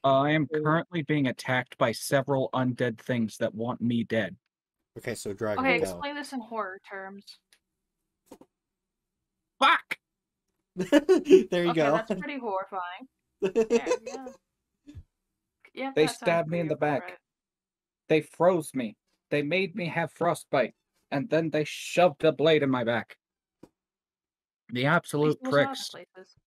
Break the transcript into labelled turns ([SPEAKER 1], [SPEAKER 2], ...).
[SPEAKER 1] I am currently being attacked by several undead things that want me dead.
[SPEAKER 2] Okay, so Dragon,
[SPEAKER 3] Okay,
[SPEAKER 2] go.
[SPEAKER 3] explain this in horror terms.
[SPEAKER 1] Fuck!
[SPEAKER 2] There you
[SPEAKER 3] Okay,
[SPEAKER 2] go.
[SPEAKER 3] that's pretty horrifying. Yeah, yeah. Yeah,
[SPEAKER 1] They
[SPEAKER 3] that sounds
[SPEAKER 1] stabbed me in
[SPEAKER 3] pretty
[SPEAKER 1] the
[SPEAKER 3] about
[SPEAKER 1] back.
[SPEAKER 3] right.
[SPEAKER 1] They froze me. They made me have frostbite. And then they shoved a blade in my back. The
[SPEAKER 3] At least
[SPEAKER 1] absolute
[SPEAKER 3] it wasn't other
[SPEAKER 1] pricks.
[SPEAKER 3] places.